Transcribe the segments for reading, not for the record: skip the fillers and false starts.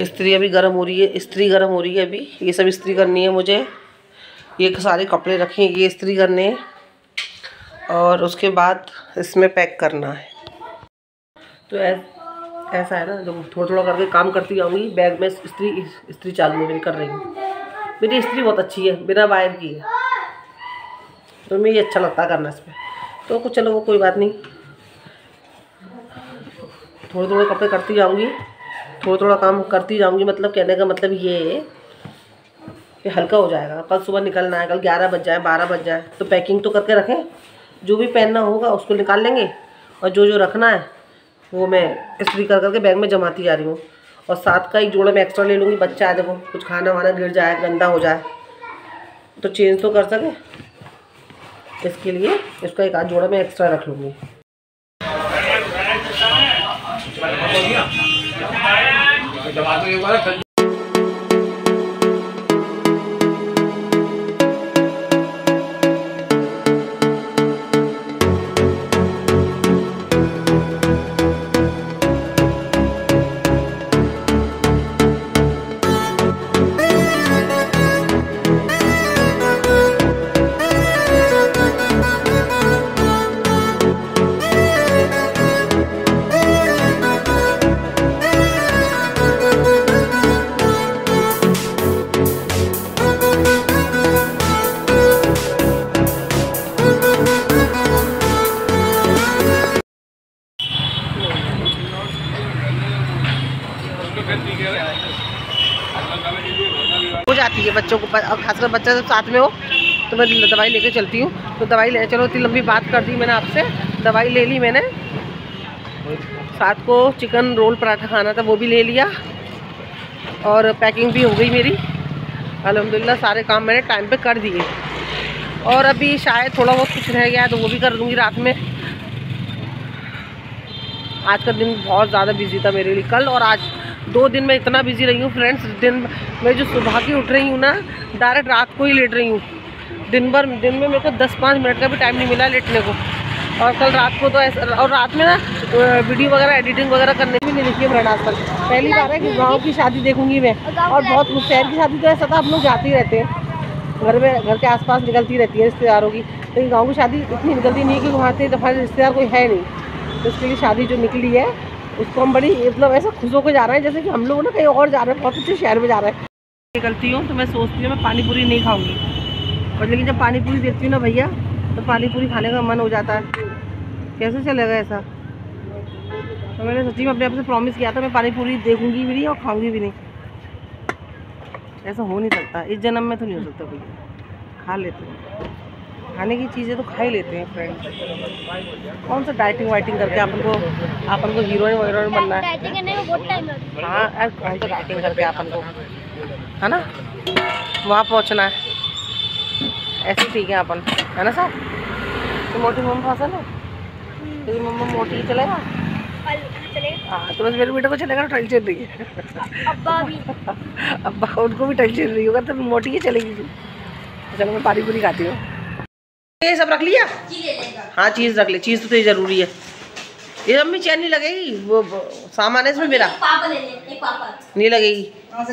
इस्त्री अभी गर्म हो रही है, इस्त्री गर्म हो रही है अभी। ये सब इस्त्री करनी है मुझे। ये सारे कपड़े रखे हैं, ये इस्त्री करने हैं और उसके बाद इसमें पैक करना है। तो ऐसा है ना, जो थोड़ा थोड़ा करके काम करती जाऊँगी। बैग में इस्त्री चालू है, मेरी कर रही हूँ। मेरी इस्त्री बहुत अच्छी है, बिना वायर की है, तो मुझे अच्छा लगता है करना इसमें। तो कुछ चलो वो कोई बात नहीं, थोड़े थोड़े कपड़े करती जाऊँगी, थोड़ा थोड़ा काम करती जाऊँगी। मतलब कहने का मतलब ये है कि हल्का हो जाएगा। कल सुबह निकलना है, कल 11 बज जाए 12 बज जाए तो पैकिंग तो करके रखें। जो भी पहनना होगा उसको निकाल लेंगे और जो जो रखना है वो मैं इस्त्री कर करके बैग में जमाती जा रही हूँ। और साथ का एक जोड़ा मैं एक्स्ट्रा ले लूँगी। बच्चा है देखो, कुछ खाना वाना गिर जाए, गंदा हो जाए तो चेंज तो कर सके, इसके लिए इसका एक आध जोड़ा मैं एक्स्ट्रा रख लूँगी। हो जाती है बच्चों को, और खासकर बच्चा जब साथ में हो तो मैं दवाई लेके चलती हूँ। तो दवाई ले चलो, इतनी लंबी बात कर दी मैंने आपसे। दवाई ले ली मैंने, साथ को चिकन रोल पराठा खाना था वो भी ले लिया और पैकिंग भी हो गई मेरी अल्हम्दुलिल्लाह। सारे काम मैंने टाइम पे कर दिए और अभी शायद थोड़ा बहुत कुछ रह गया है तो वो भी कर दूँगी रात में। आज का दिन बहुत ज़्यादा बिजी था मेरे लिए, कल और आज 2 दिन में इतना बिजी रही हूँ फ्रेंड्स। दिन मैं जो सुबह की उठ रही हूँ ना, डायरेक्ट रात को ही लेट रही हूँ। दिन में मेरे को 10-5 मिनट का भी टाइम नहीं मिला लेटने को। और कल रात को तो ऐसा, और रात में ना वीडियो वगैरह एडिटिंग वगैरह करने भी नहीं देखी है मैंने आज तक। पहली बार है कि गाँव की शादी देखूँगी मैं। और बहुत शहर की शादी तो ऐसा था, हम लोग जाते ही रहते हैं, घर के आसपास निकलती रहती है रिश्तेदारों की। लेकिन गाँव की शादी इतनी निकलती नहीं है क्योंकि वहाँ से हमारे रिश्तेदार कोई है नहीं। तो इसके लिए शादी जो निकली है उसको हम बड़ी मतलब ऐसा खुश होकर जा रहे हैं जैसे कि हम लोग ना कहीं और जा रहे हैं, बहुत अच्छे शहर में जा रहे हैं। निकलती हूँ तो मैं सोचती हूँ मैं पानी पूरी नहीं खाऊंगी, और लेकिन जब पानी पूरी देखती हूँ ना भैया तो पानी पूरी खाने का मन हो जाता है। कैसे चलेगा ऐसा? तो मैंने सच्ची में अपने आप से प्रॉमिस किया था मैं पानी पूरी देखूंगी भी नहीं और खाऊंगी भी नहीं। ऐसा हो नहीं सकता, इस जन्म में तो नहीं हो सकता भैया। खा लेते हैं, खाने की चीज़ें तो खा ही लेते हैं फ्रेंड्स। कौन सा डाइटिंग वाइटिंग करके अपन को हीरोइन वीरोइन बनना है? हाँ, कौन सा डाइटिंग करके अपन को, है ना, वहाँ पहुँचना है। ऐसे ठीक है अपन, है ना सर? तो मोटी मम्मा फसल है, तेरी मम्मा मोटी चलेगा। हाँ, तो बस मेरे बेटे को चलेगा, टेंशन नहीं है। अब्बा उनको भी टेंशन नहीं होगा, तो मोटी ही चलेगी। चलो मैं पानी पूरी खाती हूँ। ये सब रख लिया? हाँ चीज़ रख ले, चीज़ तो ज़रूरी है। ये अम्मी चैन नहीं लगेगी, वो सामान है इसमें मेरा, नहीं लगेगी।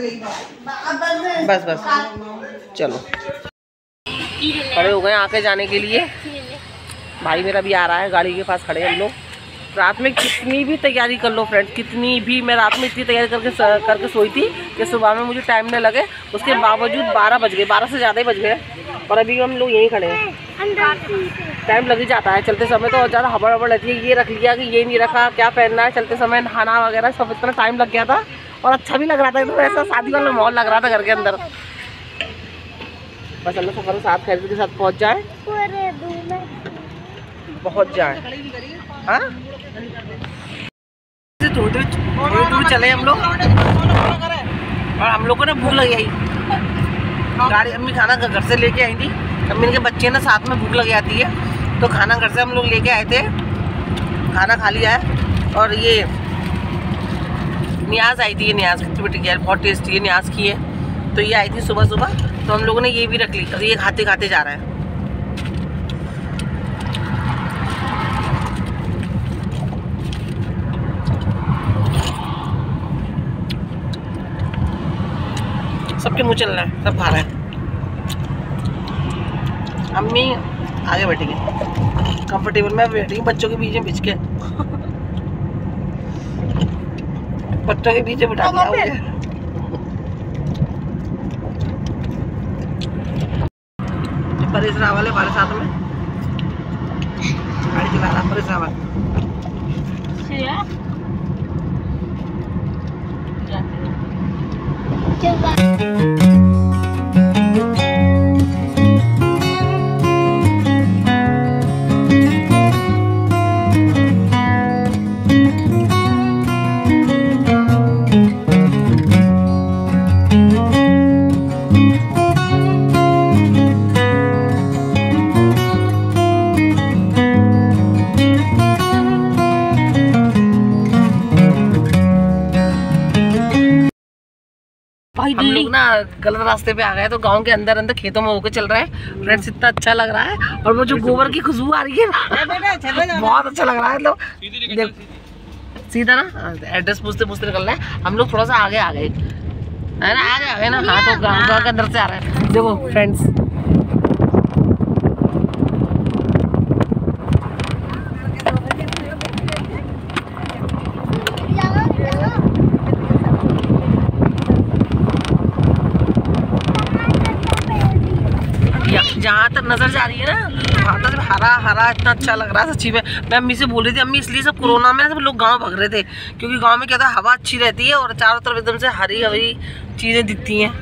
बस चलो खड़े हो गए आके जाने के लिए। भाई मेरा भी आ रहा है, गाड़ी के पास खड़े हम लोग। रात में कितनी भी तैयारी कर लो फ्रेंड्स, कितनी भी, मैं रात में इतनी तैयारी करके सोई थी कि सुबह में मुझे टाइम न लगे। उसके बावजूद 12 बज गए, 12 से ज़्यादा ही बज गए और अभी हम लोग यहीं खड़े हैं। टाइम लग ही जाता है चलते समय, तो और ज़्यादा हबड़ हबड़ रहती है। ये रख लिया कि ये नहीं रखा, क्या पहनना है, चलते समय नहाना वगैरह सब, इतना टाइम लग गया था। और अच्छा भी लग रहा था, तो ऐसा शादी वाला माहौल लग रहा था घर के अंदर। बस अल्लाह सफर साथ खैर के साथ पहुँच जाए, पहुँच जाए। हाँ थोड़ी दूर चले हम लोग और हम लोग को ना भूख लगी आई। गाड़ी अम्मी खाना घर से लेके आई थी। अम्मी के बच्चे ना साथ में भूख लग जाती है, तो खाना घर से हम लोग लेके आए थे, खाना खा लिया है। और ये न्याज आई थी, ये न्याज की बेटी यार बहुत टेस्टी है न्याज की है। तो ये आई थी सुबह सुबह, तो हम लोगों ने ये भी रख ली और ये खाते खाते जा रहा है। सबके मुंह चल रहा है, सब खा रहे हैं। अम्मी आगे बैठेंगे, कंफर्टेबल में बैठेंगी बच्चों के बीच में बिछ के। बच्चों के बीच में बिठा दिया मुझे। परेश रावल है हमारे साथ में, गाड़ी चला रहा परेश रावल। हम लोग ना गलत रास्ते पे आ गए, तो गांव के अंदर अंदर खेतों में होकर चल रहा है फ्रेंड्स। इतना अच्छा लग रहा है, और वो जो गोबर की खुशबू आ रही है ना, बहुत अच्छा लग रहा है। तो सीधा ना एड्रेस पूछते पूछते निकल रहा है। हम लोग थोड़ा सा आगे आ गए, है ना, आगे आ गए ना। हाँ, तो गाँव के अंदर से आ रहा है। देखो फ्रेंड्स, जहाँ तक नजर जा रही है ना, वहाँ तक हरा हरा इतना अच्छा लग रहा है सच्ची में। मैं अम्मी से बोल रही थी, अम्मी इसलिए सब कोरोना में सब लोग गांव भाग रहे थे, क्योंकि गांव में क्या था, हवा अच्छी रहती है और चारों तरफ एकदम से हरी हरी चीजें दिखती हैं।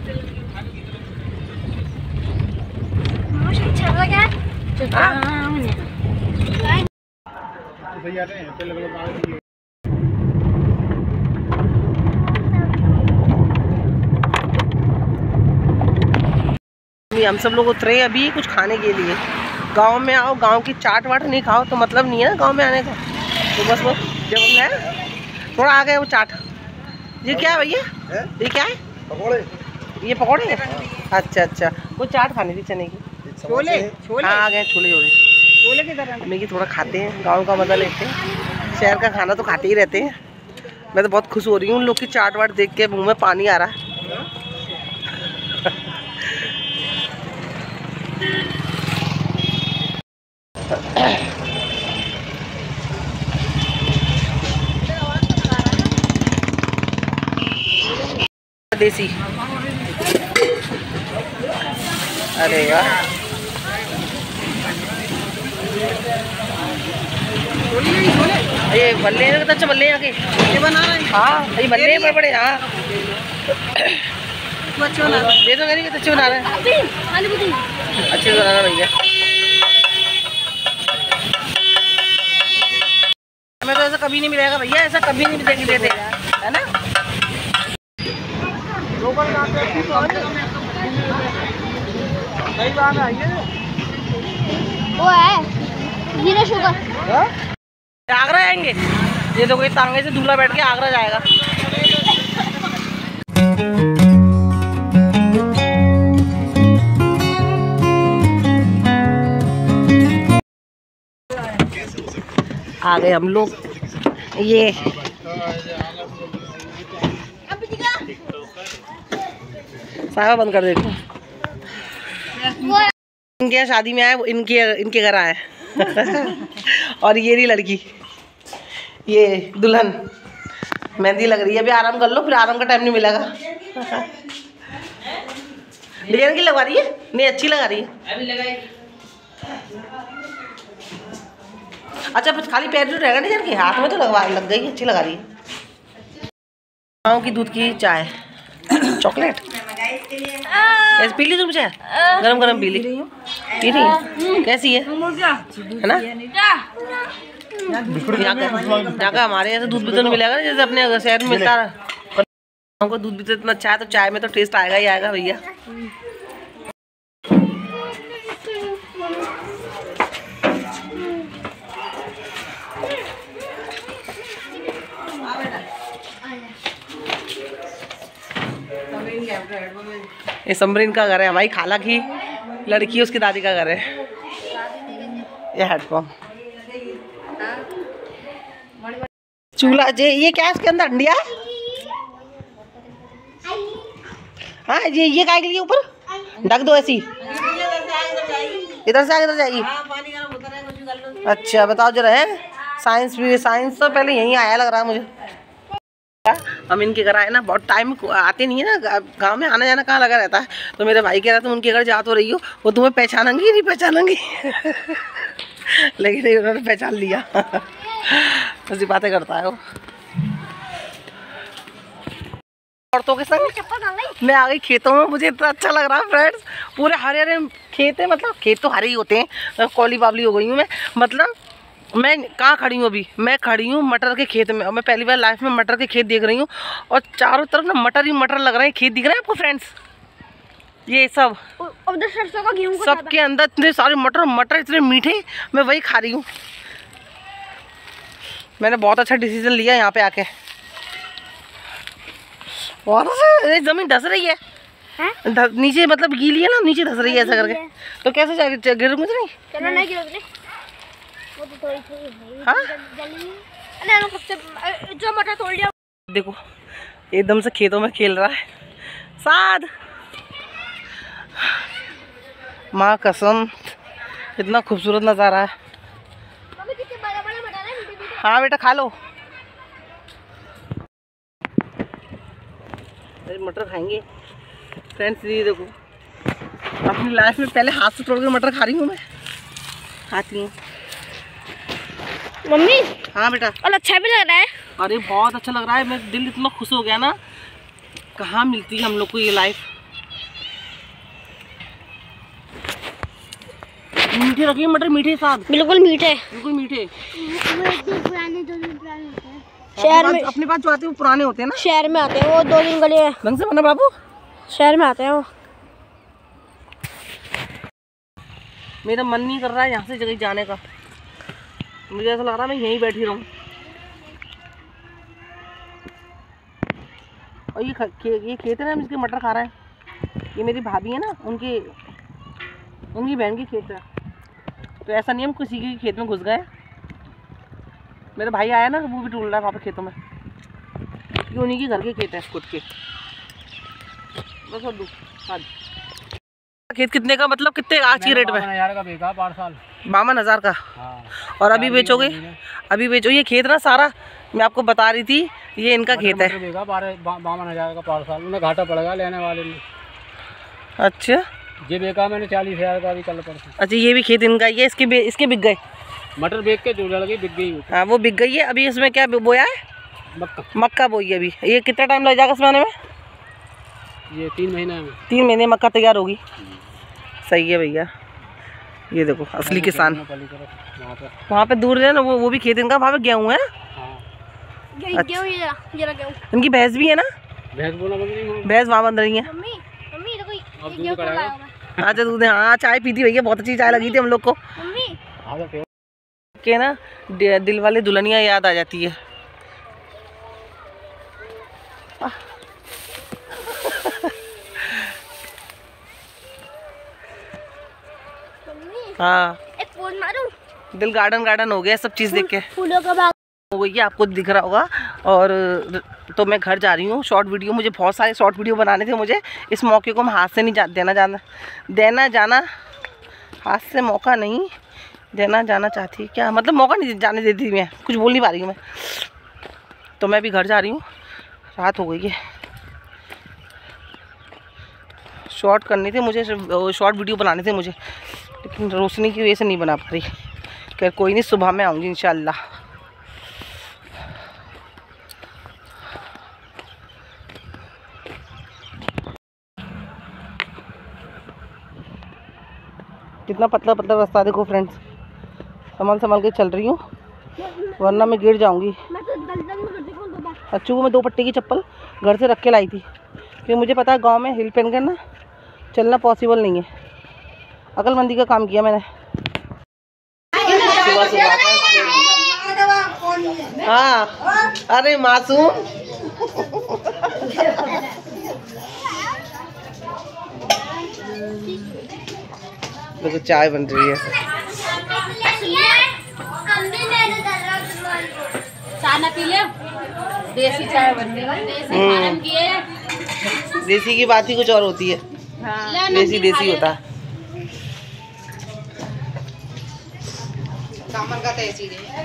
हम सब लोग उतरे अभी कुछ खाने के लिए। गांव में आओ, गांव की चाट वाट नहीं खाओ तो मतलब नहीं है ना गांव में आने का। तो बस वो जब हम थोड़ा आ गए वो चाट। ये क्या है भैया, ये क्या है? पकौड़े। ये पकौड़े हैं? अच्छा अच्छा, वो चाट खानी थी चने की। छोले छोले हाँ आ गए, छोले छोले छोले की तरह हमें कि थोड़ा खाते हैं, गाँव का मजा लेते हैं। शहर का खाना तो खाते ही रहते हैं। मैं तो बहुत खुश हो रही हूँ उन लोग की चाट वाट देख के, मुँह में पानी आ रहा है। देसी, अरे यार ये बल्ले हैं, अच्छा बल्ले आके ये बना रहे हैं। हाँ ये बल्ले बड़े बड़े। हाँ अच्छे बना रहे, ये तो कह रही है अच्छे बना रहे हैं, अच्छे बना रहे भैया। हमें तो ऐसा कभी नहीं मिलेगा भैया, ऐसा कभी नहीं देंगे, है ना। सही बात है, वो है जीरो शुगर। आगरा आएंगे, ये तो कोई तांगे से दूल्हा बैठ के आगरा जाएगा। आ गए हम लोग। ये सारा बंद कर देते हैं। इनके शादी में आए, इनके घर आए। और ये रही लड़की, ये दुल्हन। मेहंदी लग रही है, अभी आराम कर लो, फिर आराम का टाइम नहीं मिलेगा। डिजाइन की लगवा रही है? नहीं अच्छी लगा रही है अभी लगाई। अच्छा बस खाली पैर जो रहेगा डिजाइन की, हाथ में तो लग गई, अच्छी लगा रही है। गाँव की दूध की चाय, चॉकलेट ऐसे पी ली तुम चाय? गरम गरम पी ली, पी रही है? कैसी है ना? यहाँ का हमारे यहाँ से दूध भी तो नहीं मिलेगा ना, जैसे अपने शहर में मिलता है। गाँव का दूध भी तो इतना अच्छा है, तो चाय में तो टेस्ट आएगा ही आएगा भैया। ये समरीन का घर है भाई, खाला की लड़की, उसकी दादी का घर है। ये हेडपम्प, चूल्हा। ये क्या है इसके अंदर? अंडिया है? हाँ ये काय के लिए ऊपर ढक दो ऐसी, इधर से आगे इधर जाएगी। अच्छा बताओ जरा है, साइंस भी, साइंस तो पहले यहीं आया लग रहा है मुझे। हम इनके घर आए ना, बहुत टाइम आते नहीं है ना, गांव में आना जाना कहाँ लगा रहता है। तो मेरे भाई कह रहा था उनके घर जा तो रही हो, वो तुम्हें पहचानेंगी नहीं पहचानेंगी लेकिन उन्होंने पहचान लिया ऐसी बातें करता है वो। औरतों के संग मैं आ गई खेतों में, मुझे इतना अच्छा लग रहा है फ्रेंड्स। पूरे हरे हरे खेत है, मतलब खेत तो हरे ही होते हैं। कौली बाबली हो गई हूँ मैं, मतलब मैं कहाँ खड़ी हूँ अभी, मैं खड़ी हूँ मटर के खेत में। और मैं पहली बार लाइफ में मटर के खेत देख रही हूँ, और चारों तरफ ना मटर ही मटर लग रहे हैं। खेत दिख रहे हैं आपको फ्रेंड्स, ये सब सरसों का गेहूं, सबके अंदर इतने सारे मटर, मटर इतने मीठे, मैं वही खा रही हूँ। मैंने बहुत अच्छा डिसीजन लिया यहाँ पे आके। और जमीन धस रही है नीचे, मतलब गीली है ना, नीचे धस रही है ऐसा करके। तो कैसे जाएगी, गिर मुझे नहीं, चलो नहीं गिरोगे वो तो थोड़ी। हाँ जो मटर तोड़ लिया देखो, एकदम से खेतों में खेल रहा है साद। माँ कसम इतना खूबसूरत नज़ारा है। हाँ बेटा खा लो, मटर खाएंगे फ्रेंड्स। ये देखो, अपनी लाइफ में पहले हाथ से तोड़ के मटर खा रही हूँ मैं, खाती हूँ मम्मी। हाँ बेटा, और अच्छा भी लग रहा है। अरे बहुत अच्छा लग रहा है, मेरा दिल इतना खुश हो गया ना, कहाँ मिलती है हम लोग को ये लाइफ। मीठे रखिए मटर, मीठे साथ, बिल्कुल मीठे, बिल्कुल मीठे। पुराने 2 दिन पुराने होते हैं शहर में, अपने पास जो आते हैं वो पुराने होते हैं ना, शहर में आते हैं वो 2 दिन गले हैं। ढंग से बना बाबू, शहर में आते हैं वो। मेरा मन नहीं कर रहा है यहाँ से जगह जाने का, मुझे ऐसा लग रहा है मैं यहीं बैठी रहूँ। और ये खेत है ना, हम इसके मटर खा रहे हैं। ये मेरी भाभी है ना, उनकी बहन की खेत है। तो ऐसा नहीं हम किसी के खेत में घुस गए। मेरा भाई आया ना, वो भी ढूंढ रहा है वहाँ पे खेतों में, ये उन्हीं के घर के खेत है खुद के। बस और हाँ, खेत कितने का, मतलब कितने आज की रेट में? 52,000 का बेचा पार 52,000 का। हाँ। और अभी बेचोगे? अभी बेचो। ये खेत ना सारा मैं आपको बता रही थी, ये इनका खेत है। 52,000 का पार साल, उन्हें घाटा पड़ गया लेने वाले ने। अच्छा, ये बेचा मैंने 40,000 का भी कल परसों। अच्छा, ये भी खेत इनका ही है, इसके बिक गए मटर, बेच के जोड़ लगी, बिक गई। हाँ वो बिक गई है। अभी इसमें क्या बोया है? मक्का बोई है अभी। ये कितना टाइम लग जाएगा इसमें आने में? ये 3 महीने में, 3 महीने मक्का तैयार होगी। सही है भैया। ये देखो असली किसान, वहाँ पे दूर है ना, वो भी खेत इनका, वहाँ पे गेहूँ है। अच्छा। इनकी भैंस भी है ना? भैंस वहाँ बंध रही है। अच्छा दूध है। हाँ चाय पीती भैया, बहुत अच्छी चाय लगी थी हम लोग को के ना, दिल वाले दुल्हनिया याद आ जाती है। हाँ, एक फोन मारूं? दिल गार्डन हो गया सब चीज़ देख के। फूलों का बाग हो गई, आपको दिख रहा होगा। और तो मैं घर जा रही हूँ। शॉर्ट वीडियो, मुझे बहुत सारे शॉर्ट वीडियो बनाने थे। मुझे इस मौके को मैं हाथ से नहीं देना जाना हाथ से मौका नहीं देना जाना चाहती। क्या मतलब, मौका नहीं जाने देती, मैं कुछ बोल नहीं पा रही हूँ मैं। तो मैं भी घर जा रही हूँ, रात हो गई है। शॉर्ट करने थे मुझे, शॉर्ट वीडियो बनाने थे मुझे, लेकिन रोशनी की वजह से नहीं बना पा रही। खैर कोई नहीं, सुबह में आऊँगी इंशाल्लाह। कितना पतला पतला रास्ता देखो फ्रेंड्स, संभाल के चल रही हूँ वरना मैं गिर जाऊँगी। अच्छू को मैं 2 पट्टी की चप्पल घर से रख के लाई थी, क्योंकि मुझे पता है गांव में हिल पहन कर ना चलना पॉसिबल नहीं है। अकलमंदी का काम किया मैंने। हाँ अरे मासूम देखो चाय बन रही है। चाय ना पी ले, देसी चाय बन रही है। देसी की बात ही कुछ और होती है। हाँ। देसी देसी होता है। सामान का तहसील है।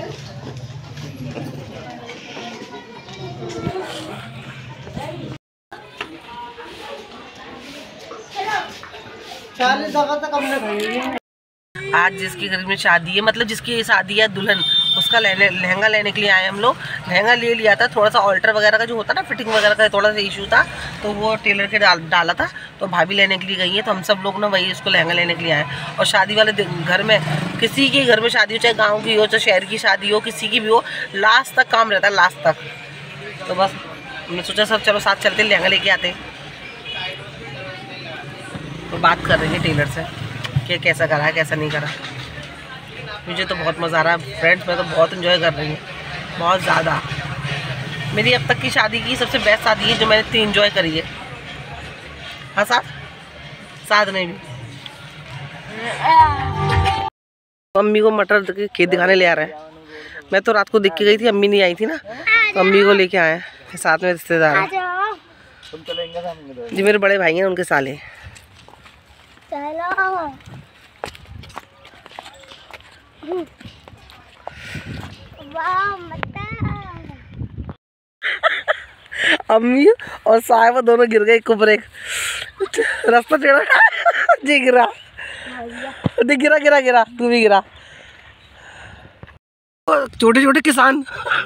आज जिसकी घर में शादी है, मतलब जिसकी शादी है दुल्हन, उसका लहंगा लेने के लिए आए हम लोग। लहंगा ले लिया था, थोड़ा सा ऑल्टर वगैरह का जो होता है ना, फिटिंग वगैरह का थोड़ा सा इशू था, तो वो टेलर के डाला था, तो भाभी लेने के लिए गई है। तो हम सब लोग ना वही उसको लहंगा लेने के लिए आए। और शादी वाले घर में, किसी के घर में शादी हो, चाहे गाँव की हो, चाहे शहर की शादी हो, किसी की भी हो, लास्ट तक काम रहता है, लास्ट तक। तो बस हमने सोचा सब चलो साथ चलते, लहंगा लेके आते। तो बात कर रही है टेलर से कि कैसा करा है, कैसा नहीं करा। मुझे तो बहुत मज़ा आ रहा है फ्रेंड्स, मैं तो बहुत इन्जॉय कर रही हूँ, बहुत ज़्यादा। मेरी अब तक की शादी की सबसे बेस्ट शादी है जो मैंने इतनी इन्जॉय करी है। हाँ साथ नहीं भी। अम्मी को मटर के खेत दिखाने ले आ रहे हैं। मैं तो रात को देख के गई थी, अम्मी नहीं आई थी ना, तो अम्मी को लेके आए हैं, साथ में रिश्तेदार हैं जी, मेरे बड़े भाई हैं, उनके साले। अम्मी और साहिबा दोनों गिर गए, कुबरे रास्ता टेढ़ा जी, गिरा गिरा गिरा, तू भी गिरा। छोटे छोटे किसान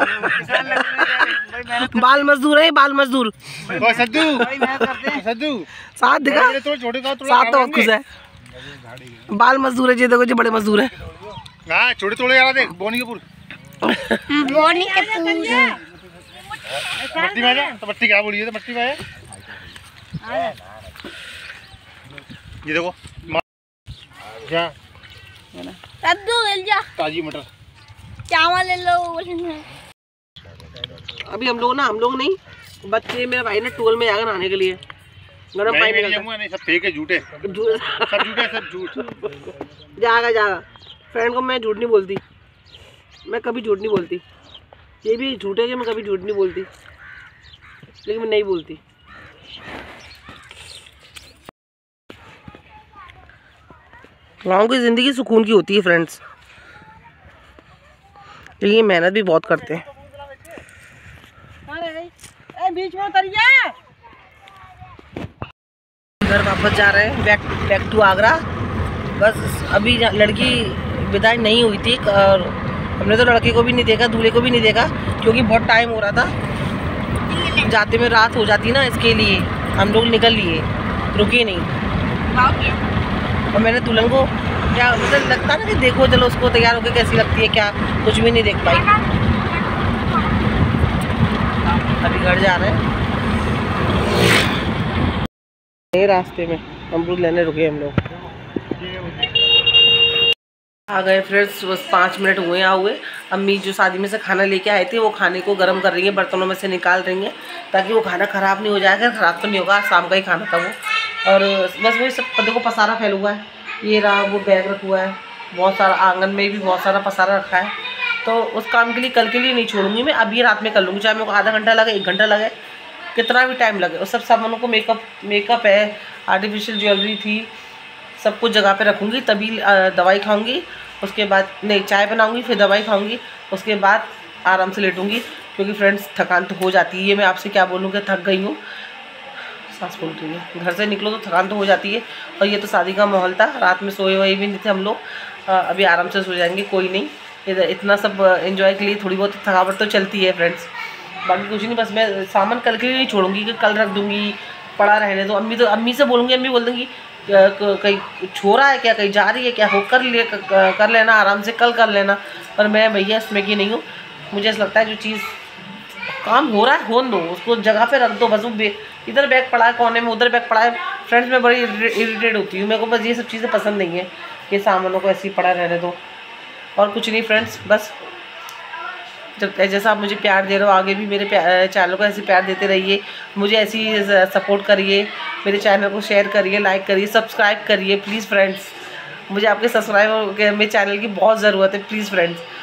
बाल मजदूर है, बाल मजदूर। सद्दू साथ दिखा, साथ तो खुश है, बाल मजदूर है जी, देखो जी बड़े मजदूर है। हाँ छोटे थोड़े यार, देख बोनी के पूर बोनी के पूर मट्टी में जा, तो मट्टी क्या बोली है, तो मट्टी में है ये देखो क्या सद्दू ले जा, ताजी मटर चावल ले लो। अभी हम लोग नहीं, बच्चे मेरे भाई ने टूल में जाकर नहाने के लिए गरम पानी में, सब फेक है, झूठे सब झूठ। जागा फ्रेंड को मैं झूठ नहीं बोलती, मैं कभी झूठ नहीं बोलती। ये भी झूठ है कि मैं कभी झूठ नहीं बोलती, लेकिन मैं नहीं बोलती। गाँव की ज़िंदगी सुकून की होती है फ्रेंड्स, लेकिन ये मेहनत भी बहुत करते हैं। बीच में उतरिए। घर वापस जा रहे हैं, बैक टू आगरा। बस अभी लड़की विदाई नहीं हुई थी, और हमने तो लड़के को भी नहीं देखा, दूल्हे को भी नहीं देखा, क्योंकि बहुत टाइम हो रहा था, जाते में रात हो जाती ना, इसके लिए हम लोग निकल लिए, रुके नहीं। और मैंने दुल्हन को क्या मतलब लगता ना कि देखो चलो उसको तैयार होकर कैसी लगती है, क्या कुछ भी नहीं देख पाई। अभी घर जा रहे हैं, रास्ते में अमरूद लेने रुके हम लोग। आ गए फ्रेंड्स, बस 5 मिनट हुए हुए। अम्मी जो शादी में से खाना लेके आए थे, वो खाने को गर्म कर रही है, बर्तनों में से निकाल रही हैं, ताकि वो खाना ख़राब नहीं हो जाएगा। ख़राब तो नहीं होगा, शाम का ही खाना था वो। और बस वही सब देखो पसारा फैला हुआ है, ये रहा वो बैग रखा हुआ है, बहुत सारा आंगन में भी बहुत सारा पसारा रखा है। तो उस काम के लिए कल के लिए नहीं छोड़ूंगी मैं, अभी रात में कर लूँगी, चाहे मेरे को आधा घंटा लगे, 1 घंटा लगे, कितना भी टाइम लगे। उस सब सामानों को मेकअप है, आर्टिफिशियल ज्वेलरी थी, सब कुछ जगह पे रखूँगी, तभी दवाई खाऊँगी। उसके बाद नहीं, चाय बनाऊँगी, फिर दवाई खाऊँगी, उसके बाद आराम से लेटूँगी। क्योंकि फ्रेंड्स थकान तो हो जाती है, ये मैं आपसे क्या बोलूँ कि थक गई हूँ, सांस फूल रही है। घर से निकलो तो थकान तो हो जाती है। और ये तो शादी का माहौल था, रात में सोए हुए भी नहीं थे हम लोग, अभी आराम से सो जाएंगे, कोई नहीं। इतना सब एंजॉय के लिए थोड़ी बहुत थकावट तो चलती है फ्रेंड्स, बाकी कुछ नहीं। बस मैं सामान कल के लिए नहीं छोड़ूंगी कि कल रख दूंगी, पड़ा रहने दो। अम्मी से बोलूँगी, अम्मी बोल देंगी कहीं छोड़ा है क्या, कहीं जा रही है क्या, हो कर लेना आराम से, कल कर लेना। पर मैं भैया इसमें की नहीं हूँ, मुझे ऐसा लगता है जो चीज़ काम हो रहा है होने दो, उसको जगह पे रख दो। बस वो इधर बैग पड़ा है कोने में, उधर बैग पड़ा है। फ्रेंड्स मैं बड़ी इरिटेट होती हूँ, मेरे को बस ये सब चीज़ें पसंद नहीं है कि सामानों को ऐसे ही पड़ा रहने दो, और कुछ नहीं फ्रेंड्स। बस जब जैसा आप मुझे प्यार दे रहे हो, आगे भी मेरे चैनल को ऐसे प्यार देते रहिए, मुझे ऐसी सपोर्ट करिए, मेरे चैनल को शेयर करिए, लाइक करिए, सब्सक्राइब करिए प्लीज़ फ्रेंड्स। मुझे आपके सब्सक्राइबर के मेरे चैनल की बहुत ज़रूरत है प्लीज़ फ्रेंड्स।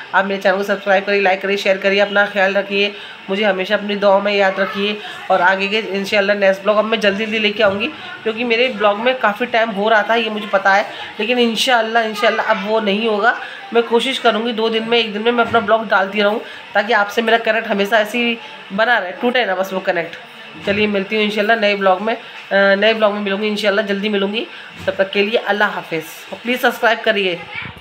आप मेरे चैनल को सब्सक्राइब करिए, लाइक करिए, शेयर करिए। अपना ख्याल रखिए, मुझे हमेशा अपनी दुआओं में याद रखिए। और आगे के इंशाल्लाह नेक्स्ट ब्लॉग अब मैं जल्दी लेके आऊँगी, क्योंकि मेरे ब्लॉग में काफ़ी टाइम हो रहा था, ये मुझे पता है, लेकिन इंशाल्लाह अब वो नहीं होगा। मैं कोशिश करूँगी 2 दिन में, 1 दिन में मैं अपना ब्लॉग डालती रहूँ, ताकि आपसे मेरा कनेक्ट हमेशा ऐसे ही बना रहे, टूटे ना बस वो कनेक्ट। चलिए मिलती हूँ इंशाल्लाह नए ब्लॉग में मिलूँगी इंशाल्लाह, जल्दी मिलूँगी। तब तक के लिए अल्लाह हाफिज़। प्लीज़ सब्सक्राइब करिए।